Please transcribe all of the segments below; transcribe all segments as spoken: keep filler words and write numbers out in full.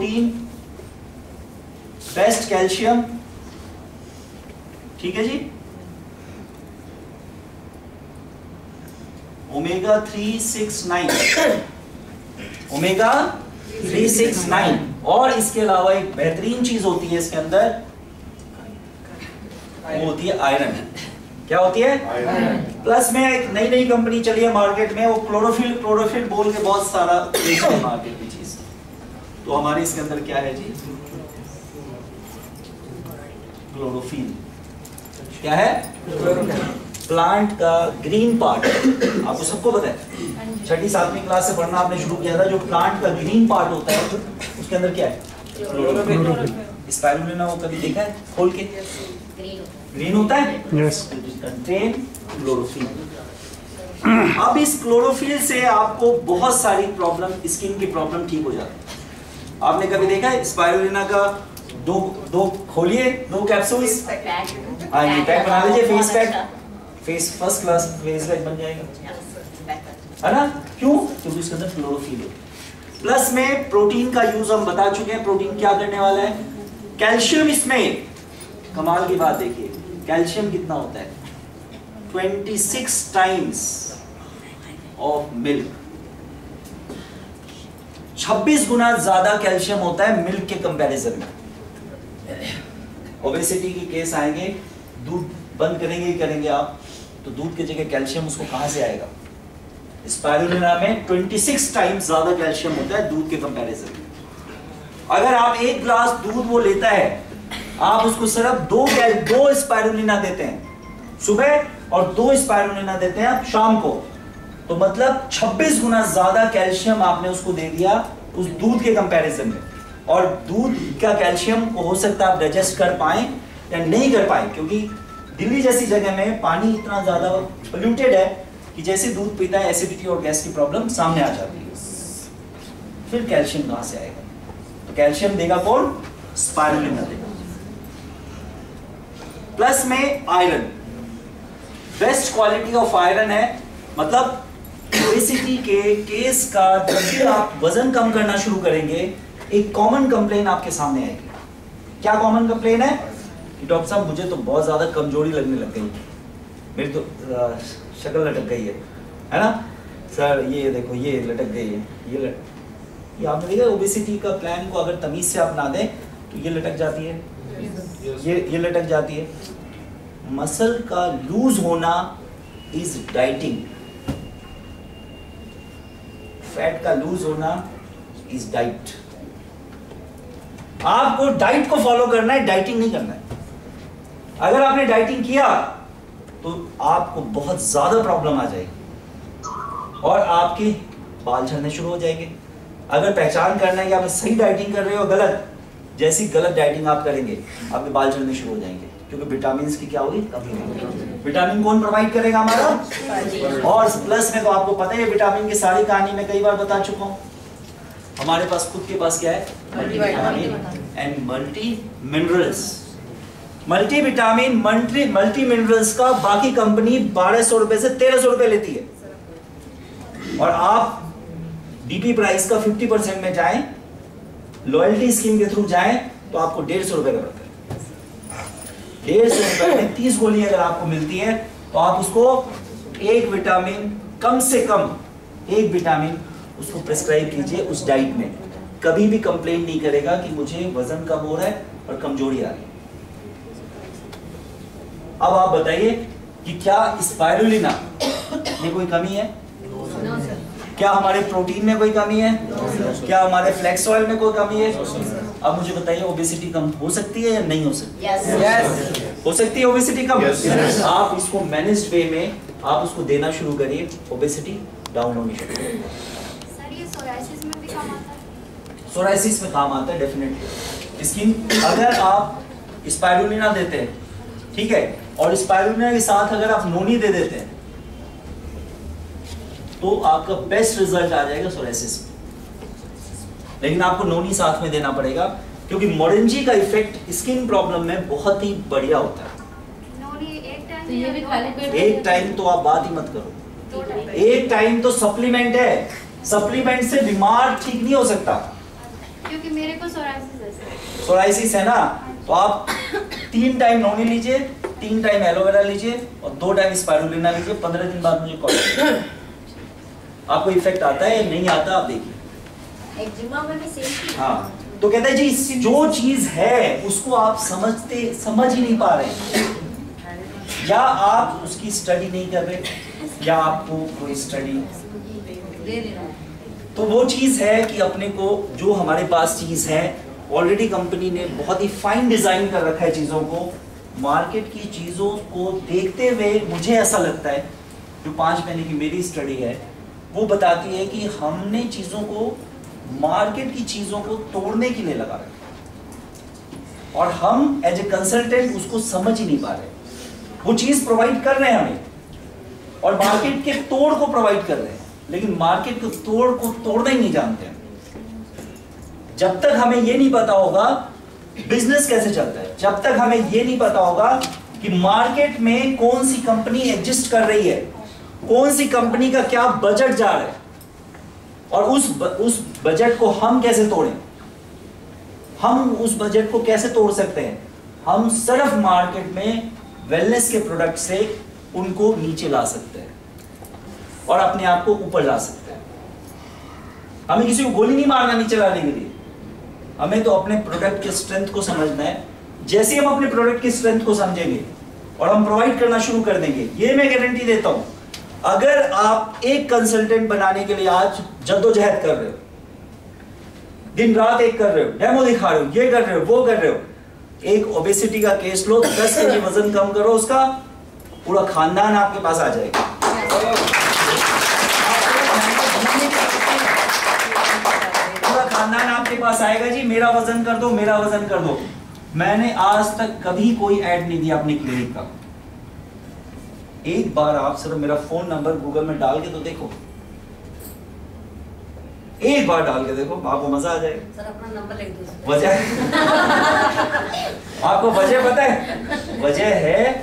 Protein, best calcium, ठीक है जी, omega three six nine, omega three six nine, और इसके अलावा एक बेहतरीन चीज होती है इसके अंदर, वो होती है आयरन। क्या होती है? आयरन। प्लस में एक नई नई कंपनी चली है मार्केट में, वो क्लोरोफिल क्लोरोफिल बोल के बहुत सारा मार्केट की चीज। तो हमारे इसके अंदर क्या है जी? क्लोरोफिल। क्या है? प्लांट का ग्रीन पार्ट। आपको सबको पता है, छठी सातवीं क्लास से पढ़ना आपने शुरू किया था, जो प्लांट का ग्रीन पार्ट होता है उसके अंदर क्या है? क्लोरोफिल। स्पाइरुलिना वो कभी देखा है खोल के? ग्रीन होता है, यस, कंटेन क्लोरोफिल। अब इस क्लोरोफिल से आपको बहुत सारी प्रॉब्लम, स्किन की प्रॉब्लम ठीक हो जाती है। आपने कभी देखा है स्पाइरुलिना का दो दो खोलिए, दो कैप्सूल्स, हाँ ये पैक बना लीजिए, face pack, face first class face pack बन जाएगा, है ना? क्यों? क्योंकि इसके अंदर क्लोरोफिल है। प्लस में प्रोटीन का यूज हम बता चुके हैं। प्रोटीन क्या करने वाला है? कैल्शियम, इसमें कमाल की बात देखिए, कैल्शियम कितना होता है? छब्बीस टाइम्स ऑफ मिल्क, छब्बीस गुना ज्यादा कैल्शियम होता है मिल्क के कंपैरिजन में। ओबेसिटी के केस आएंगे, दूध बंद करेंगे ही करेंगे आप, तो दूध की जगह कैल्शियम उसको कहां से आएगा? स्पाइरुलिना में छब्बीस टाइम्स ज्यादा कैल्शियम होता है दूध के कंपैरिजन में। अगर आप एक ग्लास दूध वो लेता है, आप उसको सिर्फ दो दो स्पाइरुलिना देते हैं सुबह और दो स्पाइरुलिना देते हैं आप शाम को, तो मतलब छब्बीस गुना ज्यादा कैल्शियम आपने उसको दे दिया उस दूध के कंपैरिजन में। और दूध का कैल्शियम को हो सकता है आप डाइजेस्ट कर पाए या नहीं कर पाए, क्योंकि दिल्ली जैसी जगह में पानी इतना ज्यादा पोल्यूटेड है कि जैसे दूध पीता है एसिडिटी और गैस की प्रॉब्लम सामने आ जाती है। फिर कैल्शियम कहां से आएगा? तो कैल्शियम देगा कौन? स्पाइरुलिना देगा। प्लस में iron, best quality of iron है। मतलब ओबेसिटी के केस का जब भी आप वजन कम करना शुरू करेंगे, एक कॉमन कंप्लेन आपके सामने आएगी। क्या कॉमन कंप्लेन है? कि डॉक्टर साहब मुझे तो बहुत ज्यादा कमजोरी लगने लग गई, मेरी तो शक्ल लटक गई है, है ना सर? ये देखो ये लटक गई है, ये लट ये आपने देखा ओबेसिटी का प्लान को अगर तमीज से अपना दें तो ये लटक जाती है, ये ये लटक जाती है। मसल का लूज होना इज डाइटिंग, फैट का लूज होना इज डाइट। आपको डाइट को फॉलो करना है, डाइटिंग नहीं करना है। अगर आपने डाइटिंग किया तो आपको बहुत ज्यादा प्रॉब्लम आ जाएगी और आपके बाल झड़ने शुरू हो जाएंगे। अगर पहचान करना है कि आप सही डाइटिंग कर रहे हो गलत, जैसी गलत डाइटिंग आप करेंगे आपके बाल झड़ने शुरू हो जाएंगे, क्योंकि विटामिन की क्या होगी? कमी होगी। विटामिन कौन प्रोवाइड करेगा? हमारा। और प्लस में तो आपको पता है विटामिन की सारी कहानी मैं कई बार बता चुका हूँ। हमारे पास खुद के पास क्या है? Multivitamin and multi minerals. Multi vitamin multi multi minerals का बाकी कंपनी बारह सौ रुपए से तेरह सौ रुपए लेती है, और आप डीपी प्राइस का फिफ्टी परसेंट में जाएं, लॉयल्टी स्कीम के थ्रू जाएं, तो आपको डेढ़ सौ रुपए का पड़ता है। डेढ़ सौ रुपए में तीस गोली अगर आपको मिलती है तो आप उसको एक विटामिन, कम से कम एक विटामिन उसको प्रिस्क्राइब कीजिए उस डाइट में। कभी भी कंप्लेन नहीं करेगा कि मुझे वजन कम हो रहा है और कमजोरी आ रही है। अब आप बताइए कि क्या स्पाइरुलिना में कोई कमी है? क्या हमारे प्रोटीन में कोई कमी है? क्या हमारे फ्लैक्स ऑयल में कोई कमी है? अब मुझे बताइए ओबेसिटी कम हो सकती है या नहीं हो सकती? yes. yes. हो सकती है ओबेसिटी कम? yes. yes. आप इसको मैनेज्ड वे में आप उसको देना शुरू करिए, ओबेसिटी डाउन होनी शुरू करिए। सर ये सोराइसिस में भी काम आता है? सोराइसिस में काम आता है डेफिनेटली। स्किन अगर आप स्पाइरुलिना देते हैं, ठीक है, और स्पाइरुलिना के साथ अगर आप नोनी दे देते हैं तो आपका बेस्ट रिजल्ट आ जाएगा सोराइसिस में। लेकिन आपको नोनी साथ में देना पड़ेगा, क्योंकि मोरेंजी का इफेक्ट स्किन प्रॉब्लम में बहुत ही बढ़िया होता है। नोनी एक टाइम तो ये भी खाली पेट एक टाइम तो आप बात ही मत करो, एक टाइम तो सप्लीमेंट है। सप्लीमेंट से बीमार ठीक नहीं हो सकता। क्योंकि मेरे को सोराइसिस है। सोराइसिस है ना, तो आप तीन टाइम नोनी लीजिए, तीन टाइम एलोवेरा लीजिए और दो टाइम स्पाइरुलिना लीजिए। पंद्रह दिन बाद मुझे कॉल कीजिए। आपको इफेक्ट आता है या नहीं आता आप देखिए। एक्जिमा में भी सेम। हाँ, तो कहते हैं जी जो चीज है उसको आप समझते समझ ही नहीं पा रहे, या आप उसकी स्टडी नहीं कर रहे या आपको कोई स्टडी, तो वो चीज है कि अपने को जो हमारे पास चीज है ऑलरेडी कंपनी ने बहुत ही फाइन डिजाइन कर रखा है चीजों को। मार्केट की चीजों को देखते हुए मुझे ऐसा लगता है, जो पांच महीने की मेरी स्टडी है वो बताती है कि हमने चीजों को, मार्केट की चीजों को तोड़ने के लिए लगा रहे और हम एज ए कंसल्टेंट उसको समझ ही नहीं पा रहे। वो चीज प्रोवाइड कर रहे हैं हमें और मार्केट के तोड़ को प्रोवाइड कर रहे हैं, लेकिन मार्केट के तोड़ को तोड़ना ही नहीं जानते हैं। जब तक हमें ये नहीं पता होगा बिजनेस कैसे चलता है, जब तक हमें ये नहीं पता होगा कि मार्केट में कौन सी कंपनी एग्जिस्ट कर रही है, कौन सी कंपनी का क्या बजट जा रहा है और उस ब, उस बजट को हम कैसे तोड़ें, हम उस बजट को कैसे तोड़ सकते हैं। हम सिर्फ मार्केट में वेलनेस के प्रोडक्ट से उनको नीचे ला सकते हैं और अपने आप को ऊपर ला सकते हैं। हमें किसी को गोली नहीं मारना नीचे लाने के लिए, हमें तो अपने प्रोडक्ट के स्ट्रेंथ को समझना है। जैसे हम अपने प्रोडक्ट की स्ट्रेंथ को समझेंगे और हम प्रोवाइड करना शुरू कर देंगे, ये मैं गारंटी देता हूं। अगर आप एक कंसल्टेंट बनाने के लिए आज जद्दोजहद कर रहे हो, दिन रात एक कर रहे हो, डेमो दिखा रहे हो, ये कर रहे हो, वो कर रहे हो, एक ओबेसिटी का केस लो, दस केजी वजन कम करो उसका, पूरा खानदान आपके पास आ जाएगा। पूरा खानदान आपके पास आएगा जी, मेरा वजन कर दो, मेरा वजन कर दो। मैंने आज तक कभी कोई ऐड नहीं दिया अपने क्लिनिक का। एक बार आप सिर्फ मेरा फोन नंबर गूगल में डाल के तो देखो, एक बार डाल के देखो, आपको मजा आ जाएगा। सर अपना नंबर लिख दो। वजह आपको वजह पता है? वजह है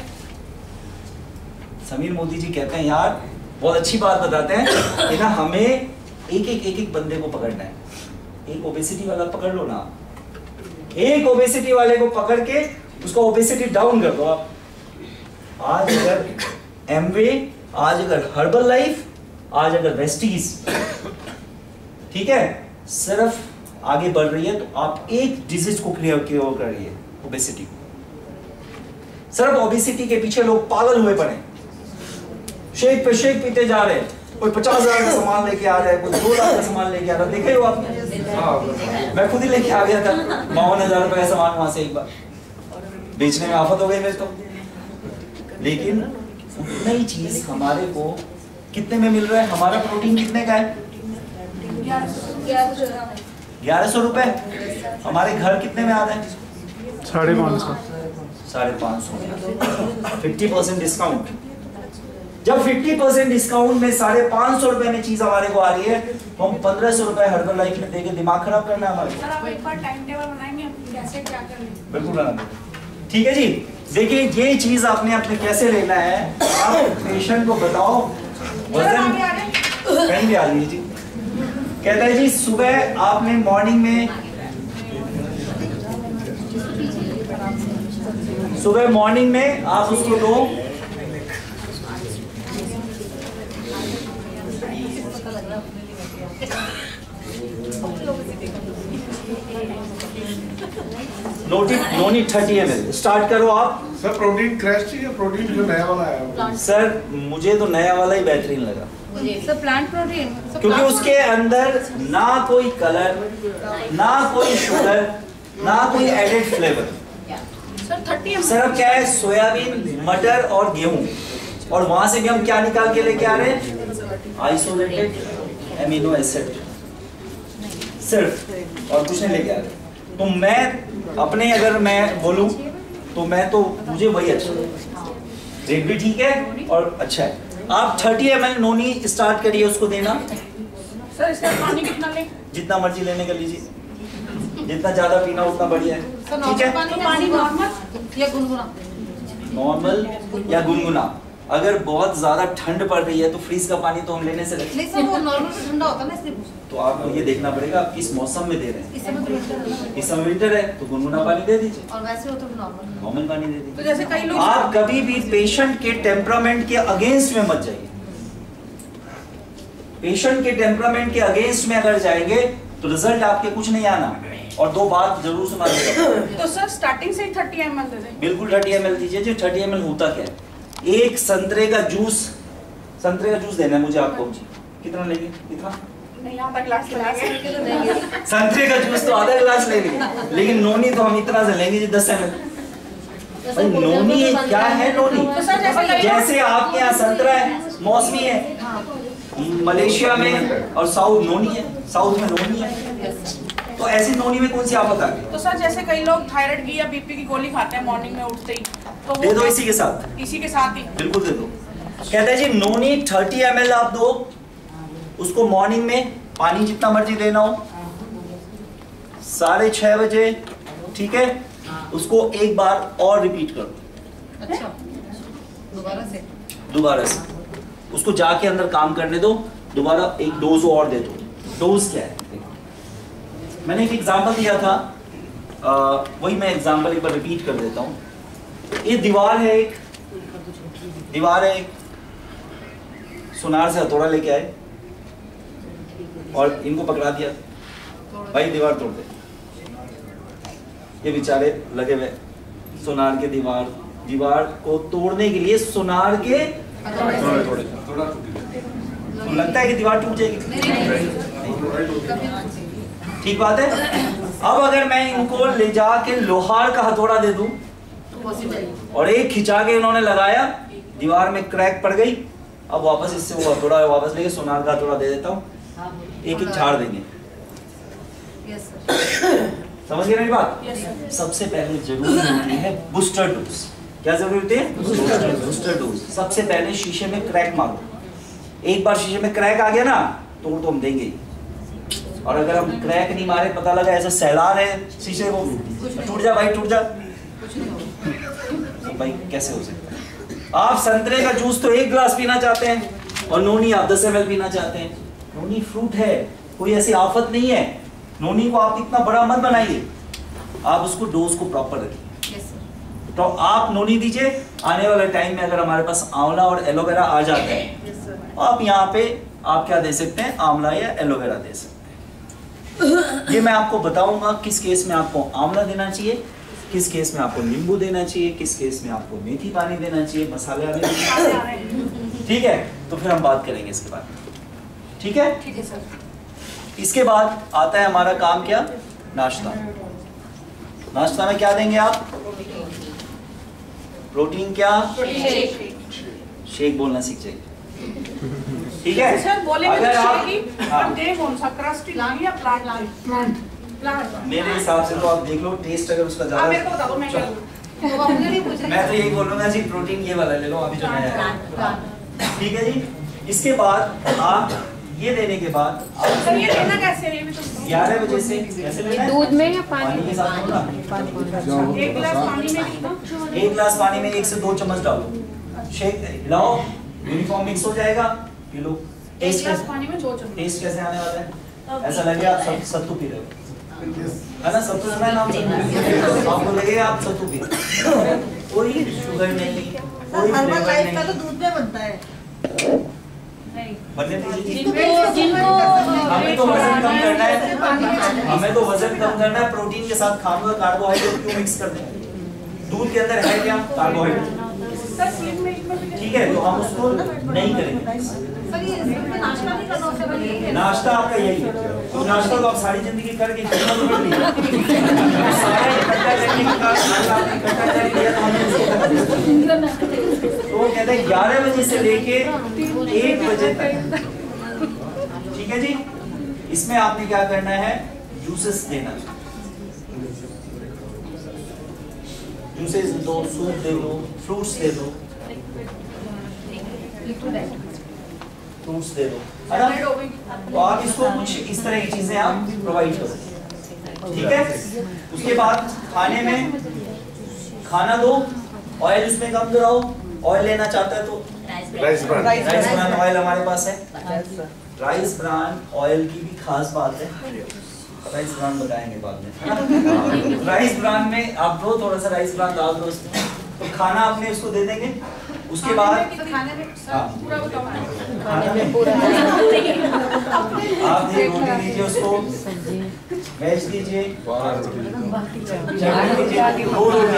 समीर मोदी जी कहते हैं, यार बहुत अच्छी बात बताते हैं कि ना हमें एक एक एक एक बंदे को पकड़ना है। एक ओबेसिटी वाला पकड़ लो ना, एक ओबेसिटी वाले को पकड़ के उसका ओबेसिटी डाउन कर दो आप। आज अगर एमवे, आज अगर हर्बल लाइफ, आज अगर वेस्टीज, ठीक है, सिर्फ आगे बढ़ रही है, तो आप एक डिजीज को क्लियर क्योर कर रही है, ओबेसिटी को। सिर्फ ओबेसिटी के पीछे लोग पागल हुए पड़े, शेक पे शेक पीते जा रहे हैं। कोई पचास हजार का सामान लेके आ रहा है, कोई दो लाख का सामान लेके आ रहा है, देखे हो आपने? हाँ, मैं खुद ही लेके आ गया था बावन हजार रुपए का सामान वहां से, एक बार बेचने में आफत हो गई मेरे तो। लेकिन उतना ही चीज हमारे को कितने में मिल रहा है? हमारा प्रोटीन कितने का है? ग्यारह सौ रुपए। हमारे घर कितने में आ रहा है? साढ़े पाँच सौ साढ़े पाँच सौ फिफ्टी परसेंट डिस्काउंट। जब फिफ्टी परसेंट डिस्काउंट में साढ़े पाँच सौ रुपए में चीज हमारे को आ रही है, तो हम पंद्रह सौ रुपए हर्बल लाइफ में देके दिमाग खराब करना है हमारे को। सर आप एक बार टाइम टेबल बनाएंगे कैसे क्या करना? बिल्कुल बना देंगे। ठीक है जी, देखिए ये चीज आपने अपने कैसे लेना है, आप पेशेंट को बताओ। वजन कहीं भी आ लीजिए जी। कहता है जी सुबह आपने मॉर्निंग में, सुबह मॉर्निंग में आप उसको दो नोटी noni thirty M L start करो आप। सर प्रोटीन क्रैश चाहिए, प्रोटीन जो नया वाला है? सर मुझे तो नया वाला ही बेहतरीन लगा, सर प्लांट प्रोटीन, क्योंकि उसके अंदर ना कोई कलर, ना कोई शुगर, ना कोई एडेड फ्लेवर। सर थर्टी सिर्फ क्या है? सोयाबीन, मटर और गेहूं, और वहां से भी हम क्या निकाल के लेके आ रहे हैं? आइसोलेटेड एमिनो एसिड सिर्फ, और कुछ नहीं लेके आ रहे। तो मैं अपने अगर मैं बोलूं तो मैं तो मुझे वही अच्छा लगता है, रेट भी ठीक है और अच्छा है। आप thirty M L noni start करिए उसको देना। सर इसका पानी कितना लें? जितना मर्जी लेने का लीजिए, जितना ज्यादा पीना उतना बढ़िया है। ठीक है, पानी पानी नॉर्मल या गुनगुना? नॉर्मल या गुनगुना। अगर बहुत ज्यादा ठंड पड़ रही है तो फ्रीज का पानी तो हम लेने से नहीं सर वो नॉर्मल से ठंडा होता है ना इसलिए पूछा। तो आपको ये देखना पड़ेगा आप किस मौसम में दे रहे हैं। इस समय तो विंटर है ना। इस समय विंटर है तो गुनगुना पानी दे दीजिए और वैसे हो तो नॉर्मल। नॉर्मल पानी दे तो दीजिए। जैसे कई लोग आप कभी भी पेशेंट के टेम्परामेंट के अगेंस्ट में मत जाइए। पेशेंट के टेम्परामेंट के अगेंस्ट में अगर जाएंगे तो रिजल्ट आपके कुछ नहीं आना। और दो बात जरूर समझिएगा। तो सर स्टार्टिंग से ही थर्टी एम एल दे दें। बिल्कुल थर्टी एम एल दीजिए। जो थर्टी एम एल होता क्या है, एक संतरे का जूस, संतरे का जूस देना है मुझे आपको। कितना लेंगे? कितना? नहीं आधा गिलास लेंगे। संतरे का जूस तो आधा गिलास ले लेंगे, लेकिन नोनी तो हम इतना से लेंगे जी दस एम एल। भाई नोनी क्या है? नोनी तो सर जैसे जैसे आपके यहाँ संतरा है, मौसमी है, मलेशिया में और साउथ नोनी है, साउथ में नोनी है। तो ऐसी नोनी में कौन सी आफत आ गई? तो सर जैसे कई लोग थायराइड की या बीपी की गोली खाते हैं मॉर्निंग में उठते ही, तो दे दो इसी के साथ। इसी के साथ ही बिल्कुल दे दो। कहते हैं जी नोनी थर्टी एम एल आप दो, उसको मॉर्निंग में पानी जितना मर्जी देना हो, साढ़े छह बजे, ठीक है, उसको एक बार और रिपीट कर दो। अच्छा दोबारा से दोबारा से उसको जाके अंदर काम करने दो, दोबारा एक डोज और दे दो। डोज क्या है? मैंने एक एग्जांपल दिया था, आ, वही मैं एग्जांपल एक बार रिपीट कर देता हूँ। ये दीवार है, एक दीवार है, एक सुनार से हथौड़ा लेके आए और इनको पकड़ा दिया, भाई दीवार तोड़ दे। ये बेचारे लगे हुए सुनार के दीवार दीवार को तोड़ने के लिए सुनार के तोड़े तोड़े तो लगता है कि दीवार टूट जाएगी। ठीक बात है। अब अगर मैं इनको ले जाके लोहार का हथौड़ा दे दूं और एक खिंचा के इन्होंने लगाया, दीवार में क्रैक पड़ गई, अब वापस इससे वो हथौड़ा वापस लेके सोनार का हथौड़ा दे देता हूँ, एक एक झाड़ देंगे। समझ गए मेरी बात? सबसे पहले जरूरी होती है बूस्टर डोज। क्या जरूरी होती है? Booster dose. सबसे पहले शीशे में क्रैक मारो। एक बार शीशे में क्रैक आ गया ना, तोड़ तो हम देंगे ही। और अगर हम क्रैक नहीं मारे, पता लगा ऐसा सैलार है शीशे को, टूट जा भाई टूट जा, तो भाई कैसे हो सकता है? आप संतरे का जूस तो एक गिलास पीना चाहते हैं और नोनी आप दस एम एल पीना चाहते हैं। नोनी फ्रूट है, कोई ऐसी आफत नहीं है। नोनी को आप इतना बड़ा मत बनाइए, आप उसको डोज को प्रॉपर रखिए। तो आप नोनी दीजिए। आने वाले टाइम में अगर हमारे पास आंवला और एलोवेरा आ जाता है, आप यहाँ पे आप क्या दे सकते हैं? आंवला या एलोवेरा दे सकते हैं। ये मैं आपको बताऊंगा किस केस में आपको आंवला देना चाहिए, किस केस में आपको नींबू देना चाहिए, किस केस में आपको मेथी पानी देना चाहिए, मसाले आने चाहिए। ठीक है, तो फिर हम बात करेंगे इसके बाद। ठीक है? ठीक है सर। इसके बाद आता है हमारा काम क्या? नाश्ता। नाश्ता में क्या देंगे आप? प्रोटीन क्या? शेक बोलना सीख जाइए। ठीक है? सर बोलेंगे अगर तो आप शेक हाँ, ही दे कौन सा? क्रस्टी या प्लांट? प्लांट प्लांट मेरे हिसाब से तो आप देख लो, टेस्ट अगर उसका आप मेरे को ज्यादा, बता दो मैं क्या लूं। मैं तो यही बोलूंगा जी प्रोटीन ये वाला ले लो अभी जो नया है। ठीक है जी। इसके बाद आप ये देने के बाद सर ये लेना कैसे है? ये भी तो ग्यारह बजे से कैसे लेना है? दूध में या पानी? पानी के साथ लो ना। एक गिलास पानी में कितना? एक गिलास पानी में एक से दो चम्मच डालो, शेक हिलाओ, यूनिफॉर्म मिक्स हो जाएगा, पी लो। एक टेस्ट गिलास कैसे पानी में दो चम्मच। टेस्ट कैसे आने वाला है? ऐसा लगेगा आप सब सत्तू पी रहे हो, है ना? सत्तू सुना है नाम? सत्तू आपको लगेगा आप सत्तू पी रहे हो। कोई शुगर नहीं, कोई फ्लेवर नहीं। तो दूध में बनता है। बनने दीजिए। जिनको जिनको हमें तो वजन कम करना है, हमें तो वजन कम करना है। प्रोटीन के साथ खाऊंगा कार्बोहाइड्रेट क्यों मिक्स कर दें? दूध के अंदर है क्या? कार्बोहाइड्रेट। सर स्लिम मिल्क में भी ठीक है, तो हम उसको नहीं करेंगे। सर ये नाश्ता नहीं करना उससे पहले ये नाश्ता आपका यही है, तो नाश्ता तो आप सारी जिंदगी करके कितना तो कर लिया। सारा इकट्ठा करने के बाद नाश्ता आपने इकट्ठा कर लिया, तो हमने उसको कर दिया। तो वो कहते हैं ग्यारह बजे से लेके एक बजे तक। ठीक है जी। इसमें आपने क्या करना है? जूसेस देना। जूसेस दो, सूप दे दो, फ्रूट्स दे दो, फ्रूट्स दे दो, है ना? तो आप इसको कुछ इस तरह की चीजें आप प्रोवाइड करो। ठीक है? उसके बाद खाने में खाना दो, ऑयल उसमें कम कराओ। ऑयल लेना चाहता है तो rice bran Rice rice bran. Bran oil हमारे पास है। Yes, sir. Rice bran oil की भी खास बात है, राइस ब्रान बताएंगे बाद में, है ना? राइस ब्रान में आप दो थोड़ा सा राइस ब्रान डाल दो उसमें, तो खाना आपने उसको दे देंगे। उसके बाद खाने में हाँ। पूरा बताओ। खाना में आप एक रोटी दीजिए उसको, वेज दीजिए, चटनी दीजिए, दो रोटी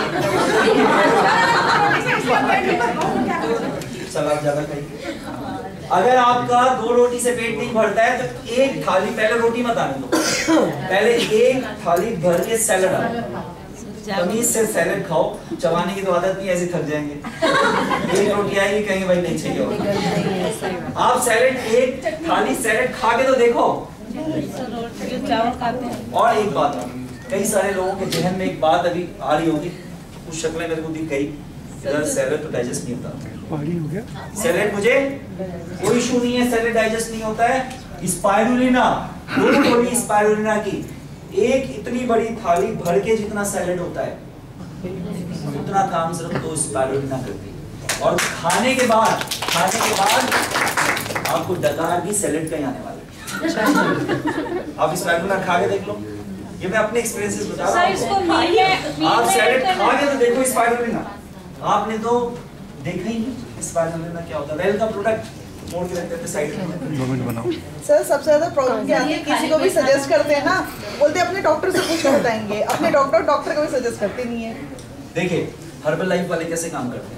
सलाद ज्यादा खाइए। अगर आपका दो रोटी से पेट नहीं भरता है तो एक थाली, पहले रोटी मत आने दो, पहले एक थाली भर के सैलड आने, तमीज से सैलड खाओ, चबाने की तो आदत नहीं, ऐसे थक जाएंगे। एक रोटी आएगी कहेंगे भाई नहीं चाहिए और आप सैलड, एक थाली सैलड खा के तो देखो। चावल खाते हैं। और एक बात, कई सारे लोगों के जहन में एक बात अभी आ रही होगी, कुछ शक्लें मेरे को दिख गई, सैलड तो डाइजेस्ट नहीं होता। सैलड मुझे कोई इशू नहीं है, सैलड डाइजेस्ट नहीं होता है। स्पाइरुलिना, दो गोली स्पाइरुलिना की, एक इतनी बड़ी थाली भर के जितना सैलड होता है उतना काम सिर्फ दो स्पाइरुलिना करती है। और खाने के बाद, खाने के बाद आपको डकार भी सैलड का ही आने वाला है। आप स्पाइरुलिना खा के देख लो, ये मैं अपने एक्सपीरियंसेस बता रहा हूँ। आप सैलड खा के तो देखो स्पाइरुलिना, आपने तो देखा ही नहीं स्पाइरुलिना क्या होता है। वेल का प्रोडक्ट मोड़ के रखते थे साइड में। सर सबसे ज्यादा प्रॉब्लम क्या आती है, किसी को भी सजेस्ट करते हैं ना, बोलते हैं अपने डॉक्टर से पूछ के बताएंगे, अपने डॉक्टर डॉक्टर को भी सजेस्ट करते नहीं है। देखिए हर्बल लाइफ वाले कैसे काम करते हैं,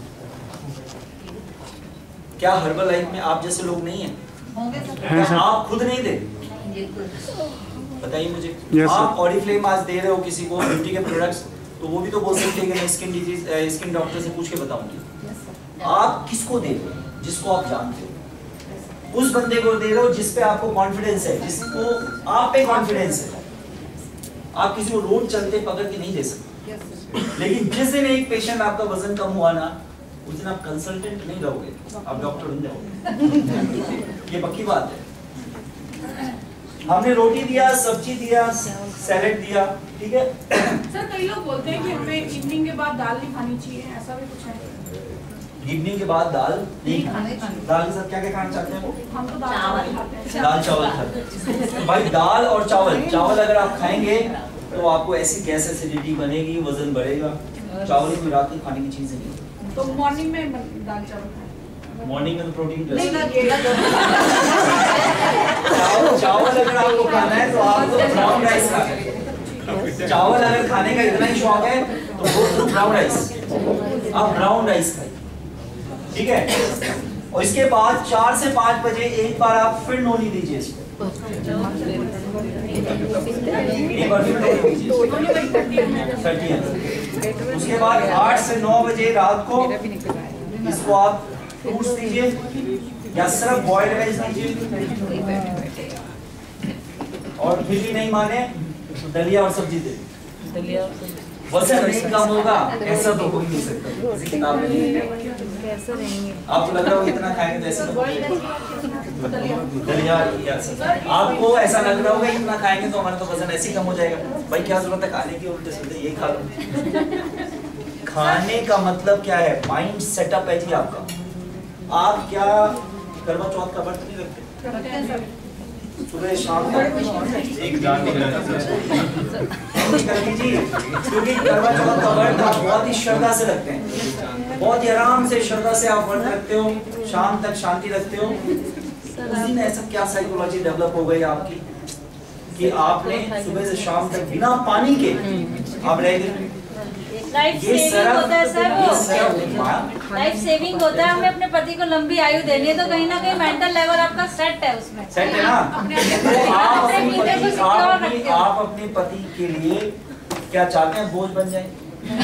क्या हर्बल लाइफ में आप जैसे लोग नहीं हैं? क्या आप खुद नहीं दे? बताइए मुझे। yes, आप ऑरिफ्लेम आज दे रहे हो किसी को ब्यूटी के प्रोडक्ट्स, तो वो भी तो बोल सकते हैं कि मैं स्किन डिजीज स्किन डॉक्टर से पूछ के बताऊंगी। yes, आप किसको दे रहे हो? जिसको आप जानते हो, उस बंदे को दे रहे हो जिस पे आपको कॉन्फिडेंस है, जिसको आप पे कॉन्फिडेंस है। आप किसी को रोड चलते पकड़ के नहीं दे सकते। लेकिन जिस दिन एक पेशेंट आपका वजन कम हुआ ना, उस दिन आप कंसल्टेंट नहीं रहोगे, आप डॉक्टर बन जाओगे। ये पक्की बात है। हमने रोटी दिया, सब्जी दिया, सैलेड दिया, ठीक है। सर कई लोग बोलते हैं कि हमें इवनिंग के बाद दाल नहीं खानी चाहिए, ऐसा भी कुछ है? इवनिंग के बाद दाल नहीं खानी चाहिए। दाल के साथ क्या क्या खाना चाहते हैं वो? हम तो दाल चावल खाते हैं। दाल चावल खाते हैं। भाई दाल और चावल, चावल अगर आप खाएंगे तो आपको ऐसी गैस एसिडिटी बनेगी, वजन बढ़ेगा। चावल कोई रात की खाने की चीज नहीं है। तो मॉर्निंग में दाल चावल खाएं। मॉर्निंग में तो प्रोटीन नहीं चावल चावल अगर आपको खाना है तो आप तो ब्राउन राइस खाएं। चावल अगर खाने का इतना ही शौक है तो वो तो ब्राउन राइस, आप ब्राउन राइस खाइए, ठीक है। और इसके बाद चार से पाँच बजे एक बार आप फिर नोनी दीजिए इसको, एक बार फिर नोनी दीजिए। उसके बाद आठ से नौ बजे रात को इसको आप फ्रूट्स दीजिए या सिर्फ बॉइल्ड वेज दीजिए, और फिर भी नहीं माने तो दलिया और सब्जी दे। वजन नहीं कम होगा ऐसा तो हो ही नहीं सकता, किसी किताब में नहीं है। आपको लग रहा हो इतना खाएंगे तो ऐसा तो दलिया या सब्जी, आपको ऐसा लग रहा होगा इतना खाएंगे तो हमारा तो वजन ऐसे ही कम हो जाएगा। भाई क्या जरूरत है खाने की, उल्टे सीधे यही खा लो। खाने का मतलब क्या है? माइंड सेटअप है जी आपका। आप क्या करवा चौथ का व्रत नहीं रखते? सुबह शाम तक एक जान लीजिए, क्योंकि करवा चौथ का व्रत आप बहुत ही श्रद्धा से रखते हैं, बहुत ही आराम से श्रद्धा से आप व्रत रखते हो, शाम तक शांति रखते हो। उस दिन ऐसा क्या साइकोलॉजी डेवलप हो गई आपकी कि आपने सुबह से शाम तक बिना पानी के आप रह गए। लाइफ सेविंग होता है सर, वो लाइफ सेविंग होता है। हमें अपने पति को लंबी आयु देनी है तो कहीं ना कहीं मेंटल लेवल आपका सेट है उसमें, सेट है ना। तो आप अपने पति, आप अपने आप अपने पति के लिए क्या चाहते हैं? बोझ बन जाए।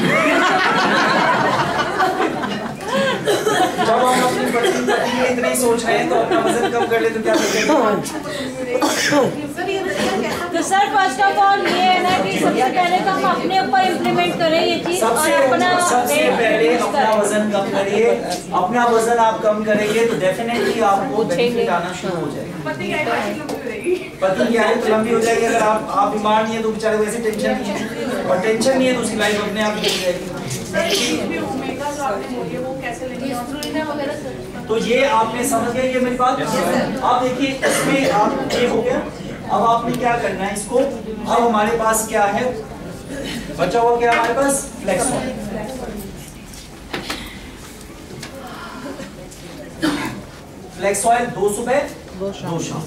जब हम अपनी पति में इतना ही सोच रहे हैं तो अपना वजन कम कर ले तो क्या करेंगे? तो सर फर्स्ट ऑफ ऑल ये है ना कि सबसे पहले तो हम अपने ऊपर इम्प्लीमेंट करें ये चीज, और सबसे अपना सबसे पहले अपना वजन कम करिए। अपना वजन आप कम करेंगे तो डेफिनेटली आपको बेनिफिट आना शुरू हो जाएगा। पति की आयु लंबी हो जाएगी। पति की आयु तो लंबी हो जाएगी। अगर आप आप बीमार नहीं है तो बेचारे वैसे टेंशन नहीं है, और टेंशन नहीं है तो उसकी लाइफ अपने आप ही हो जाएगी। सर ये ओमेगा जो आपने बोली है वो कैसे लेंगे? तो ये आपने समझ गए ये मेरी बात? अब देखिए इसमें आप ये हो गया। अब आपने क्या करना है इसको, अब हमारे पास क्या है बचा हुआ, क्या हमारे पास फ्लेक्स ऑयल। फ्लेक्स ऑयल दो सुबह दो शाम।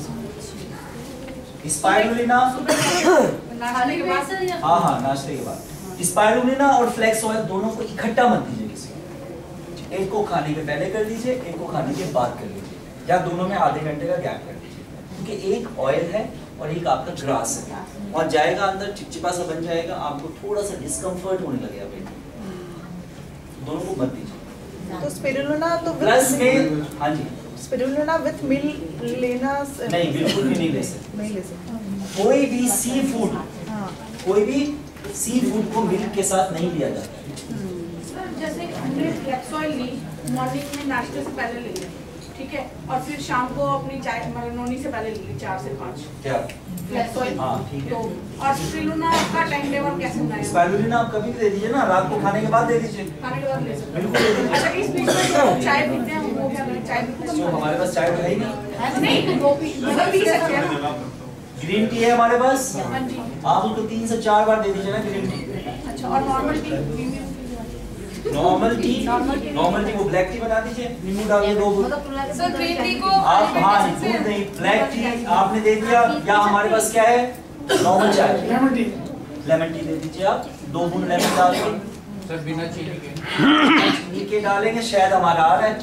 स्पाइरुलिना नहाने के बाद हाँ हाँ नाश्ते के बाद। स्पाइरुलिना और फ्लेक्स ऑयल दोनों को इकट्ठा मत दीजिए किसी को। एक को खाने के पहले कर दीजिए, एक को खाने के बाद कर लीजिए, या दोनों में आधे घंटे का गैप कर दीजिए, क्योंकि एक ऑयल है और एक आपका ग्रास है और जाएगा अंदर, चिपचिपा सा बन जाएगा, आपको थोड़ा सा डिस्कम्फर्ट होने लगेगा पेट में। दोनों को मत दीजिए। तो स्पिरुलिना तो प्लस में हाँ जी स्पिरुलिना विथ मिल लेना नहीं, बिल्कुल भी नहीं ले सकते। नहीं ले सकते। कोई भी सी फूड हाँ कोई भी सी फूड को मिल्क के साथ नहीं लिया जाता। सर जैसे हमने फ्लेक्स ऑयल ली, मॉर्निंग में नाश्ते से पहले ले ली, ठीक है, और फिर शाम को अपनी चाय मरनोनी से पहले ले ली चार से पाँच क्या फ्लेक्स ऑयल। हाँ ठीक है। तो और स्पिरुलिना का टाइम टेबल कैसे बनाएं? स्पाइरुलिना आप कभी भी दे दीजिए ना, रात को खाने के बाद दे दीजिए। खाने के बाद ले सकते बिल्कुल दे दीजिए। अच्छा इस बीच में जो चाय पीते हैं वो क्या करें? चाय पीते तो हमारे पास चाय तो है ही नहीं। नहीं वो पी मतलब पी सकते हैं। ग्रीन टी है हमारे पास, हाँ जी। आप उसको तीन से चार बार दे दीजिए ना ग्रीन टी। अच्छा और normal tea? Normal tea normal tea वो ब्लैक टी बना दीजिए, नींबू डाल के दो बूंद। सर ग्रीन टी को आप हाँ दूध नहीं, ब्लैक टी आपने दे दिया, या हमारे पास क्या है नॉर्मल चाय लेमन टी लेमन टी दे दीजिए आप, दो बूंद लेमन डाल के। सर बिना चीनी के चीनी के डालेंगे, शहद हमारा आ रहा है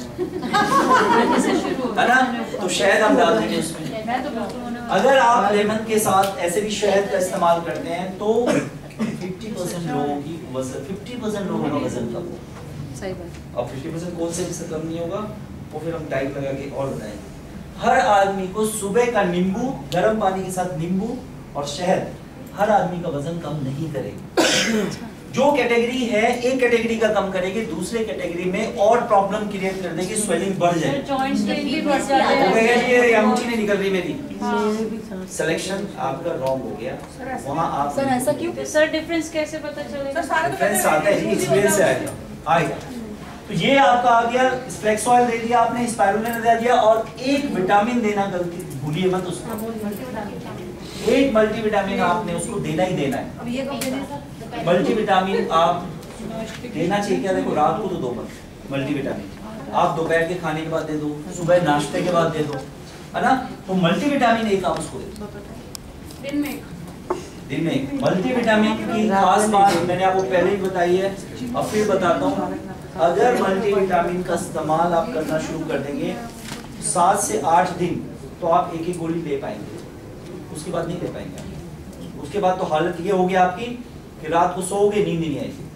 है ना, तो शहद हम डाल देंगे उसमें। अगर आप लेमन के साथ ऐसे भी शहद का इस्तेमाल करते हैं तो फिफ्टी परसेंट लोगों की वजन फिफ्टी परसेंट लोगों का वजन कम होगा। सही बात। और फिफ्टी परसेंट कौन से भी से कम नहीं होगा, वो फिर हम टाइप लगा के और बताएंगे। हर आदमी को सुबह का नींबू, गर्म पानी के साथ नींबू और शहद हर आदमी का वजन कम नहीं करेगी। जो कैटेगरी है एक कैटेगरी का कम करेगी, दूसरे कैटेगरी में और प्रॉब्लम क्रिएट कर देगी, स्वेलिंग बढ़ जाएगी। जॉइंट्स पेन भी बढ़ जाते हो हैं। गया जी, ये एमटी नहीं निकल रही मेरी। सिलेक्शन आपका रॉन्ग हो गया। वहाँ आप सर ऐसा क्यों? सर डिफरेंस कैसे पता चलेगा? सर सारे तो डिफरेंस आता है जी, एक्सपीरियंस से आएगा आएगा। तो ये आपका आ गया, फ्लेक्स ऑयल दे दिया आपने, स्पाइरुलिना दे दिया, और एक विटामिन देना गलती भूलिए मत उसको। एक मल्टीविटामिन आपने उसको देना ही देना है। अब ये कब देना सर? मल्टीविटामिन आप देना चाहिए क्या, देखो रात को तो दो मत मल्टीविटामिन, आप दोपहर के खाने के बाद दे दो, सुबह नाश्ते के बाद दे दो, है ना। तो मल्टीविटामिन एक आप उसको दे दो दिन में दिन में एक। मल्टीविटामिन की खास बात मैंने आपको पहले ही बताई है, अब फिर बताता हूँ। अगर मल्टीविटामिन का इस्तेमाल आप करना शुरू कर देंगे सात से आठ दिन, तो आप एक एक गोली ले पाएंगे, उसके बाद नहीं ले पाएंगे। उसके बाद तो हालत ये होगी आपकी कि रात को सोओगे नींद नहीं आएगी,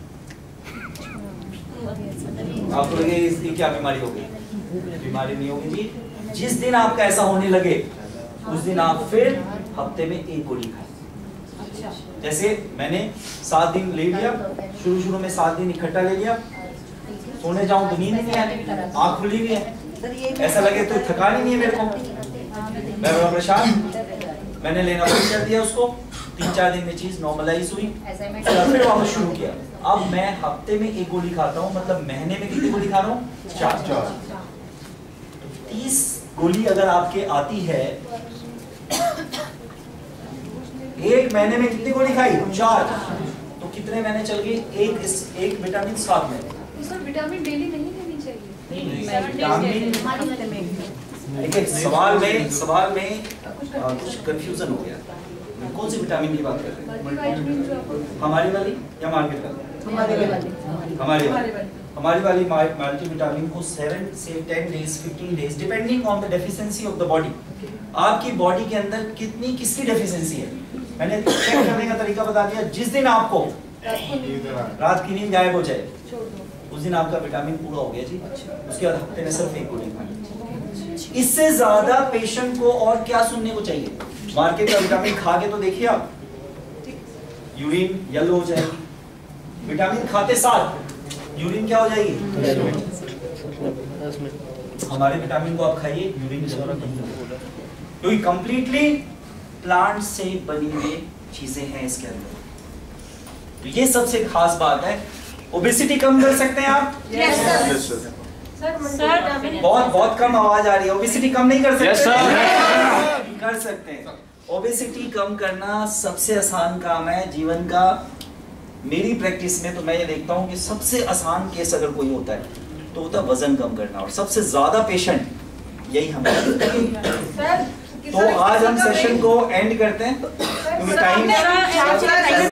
आपको लगे इसकी क्या बीमारी हो गई। बीमारी नहीं होगी जी। जिस दिन आपका ऐसा होने लगे उस दिन आप फिर हफ्ते में एक गोली खाएं। जैसे मैंने सात दिन ले लिया, शुरू शुरू में सात दिन इकट्ठा ले लिया, सोने जाऊं तो नींद नहीं आती, आँख खुली हुई है, ऐसा लगे तो थकान ही नहीं है मेरे को, मैं बड़ा परेशान। मैंने लेना बंद कर दिया उसको, तीन चार दिन में चीज नॉर्मलाइज हुई, फिर वापस शुरू किया। अब मैं हफ्ते में एक गोली खाता हूँ, मतलब महीने में कितनी गोली खा रहा हूँ? चार चार तीस गोली अगर आपके आती है, एक महीने में कितनी गोली खाई? चार। तो कितने महीने चल गए? एक इस, एक विटामिन सात महीने। सर विटामिन डेली नहीं लेनी चाहिए? देखिए सवाल में सवाल में आ, कुछ कंफ्यूजन हो गया। कौन सी विटामिन की बात कर रहे हैं? हमारी वाली या मार्केट वाली? हमारे वाली हमारी वाली हमारी वाली मल्टी विटामिन को सेवन से ten days fifteen days depending on the deficiency of the body, आपकी बॉडी के अंदर कितनी किसकी डेफिशिएंसी है, मैंने चेक करने का तरीका बता दिया। जिस दिन आपको रात की नींद गायब हो जाए उस दिन आपका विटामिन पूरा हो गया जी। उसके बाद हफ्ते में सिर्फ एक गोली खानी। इससे ज्यादा पेशेंट को और क्या सुनने को चाहिए? मार्केट का विटामिन खा के तो देखिए आप, यूरिन येलो हो जाएगी, विटामिन खाते साथ यूरिन क्या हो जाएगी? हमारे विटामिन को आप खाइए, यूरिन जरूरत नहीं होगी, क्योंकि कंप्लीटली प्लांट से बनी हुई चीजें हैं इसके अंदर। तो ये सबसे खास बात है। ओबेसिटी कम कर सकते हैं आप? Yes sir. सर बहुत बहुत कम आवाज आ रही है। ओबेसिटी कम नहीं कर सकते? Yes, sir. कर सकते हैं। ओबेसिटी कम करना सबसे आसान काम है जीवन का। मेरी प्रैक्टिस में तो मैं ये देखता हूँ कि सबसे आसान केस अगर कोई होता है तो होता है वजन कम करना, और सबसे ज्यादा पेशेंट यही हमारे। तो आज हम सेशन को एंड करते हैं क्योंकि टाइम